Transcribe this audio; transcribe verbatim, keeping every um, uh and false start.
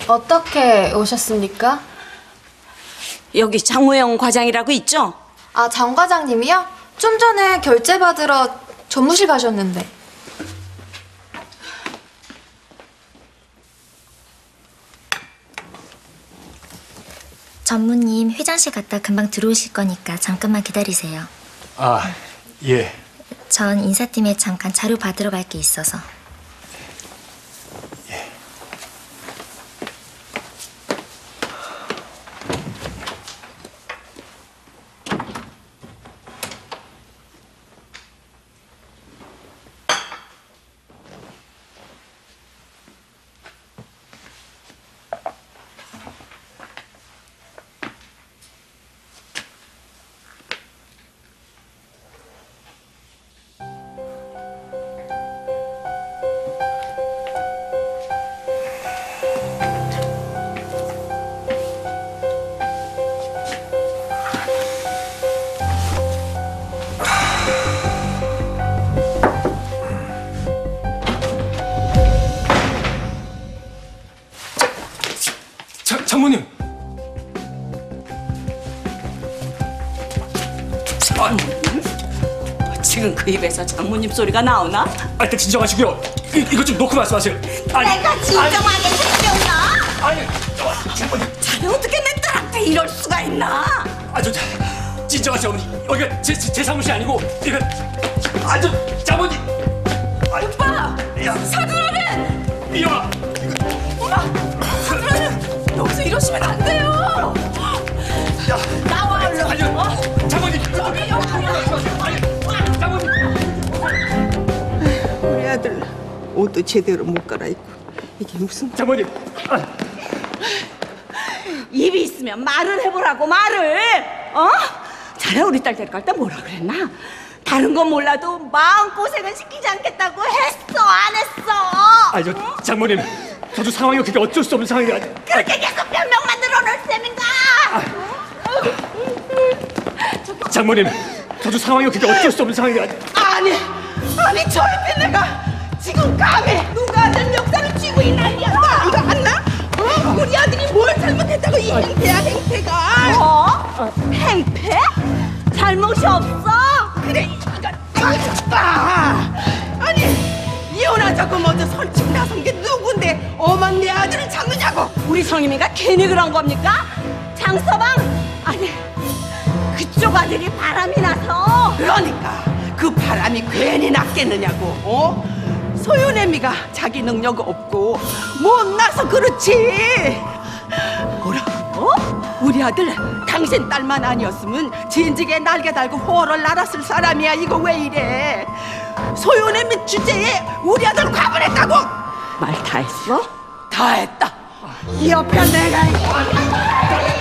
어떻게 오셨습니까? 여기 장무영 과장이라고 있죠? 아, 장 과장님이요? 좀 전에 결제 받으러 전무실 가셨는데. 전무님 회장실 갔다 금방 들어오실 거니까 잠깐만 기다리세요. 아, 예. 전 인사팀에 잠깐 자료 받으러 갈 게 있어서. 장모님! 장모님? 지금 그 입에서 장모님 소리가 나오나? 아, 일단 진정하시고요. 이, 이거 좀 놓고 말씀하세요. 아니, 내가 진정하게 생겼나? 아니, 저, 장모님. 자네 어떻게 내 딸한테 이럴 수가 있나? 아, 저, 저 진정하세요, 어머니. 여기가 제, 제, 제 사무실이 아니고, 이거, 아, 저, 장모님. 아, 오빠! 야. 사돈어른! 이영아! 엄마! 사돈어른! 여기서 이러시면 안 돼요! 야, 나와, 얼른! 아니요, 어? 장모님. 저기 여기 아니, 장모님. 우리 아들 옷도 제대로 못 갈아입고 이게 무슨 장모님. 아. 입이 있으면 말을 해보라고, 말을! 어? 자네 우리 딸 데리고 갈 때 뭐라 그랬나? 다른 건 몰라도 마음고생은 시키지 않겠다고 했어, 안 했어? 아, 저, 장모님. 저도 상황이 그렇게 어쩔 수 없는 상황이 아니. 그렇게 계속 변명만 늘어놓을 셈인가? 장모님. 저도 상황이 그렇게 어쩔 수 없는 상황이 아니. 아니 아니 절대 내가 지금 감히 누가 아들 역사를 쥐고 이 난리야. 이거 안나? 어? 우리 아들이 뭘 잘못했다고 이 행태야 행태가. 어? 행패? 잘못이 없어? 그래 이거 아이 봐. 아니 이혼하자고 먼저 선취 나선 게 누군데 어만 내 아들을 잡느냐고. 우리 성임이가 괜히 그런 겁니까? 장서방? 아니, 그쪽 아들이 바람이 나서. 그러니까 그 바람이 괜히 났겠느냐고. 어? 소윤애미가 자기 능력 없고 못나서 그렇지. 뭐라고? 어? 우리 아들 당신 딸만 아니었으면 진즉에 날개 달고 호를 날았을 사람이야. 이거 왜 이래? 소윤애미 주제에 우리 아들 과분했다고. 말 다 했어? 다 했다. 이 옆에 내가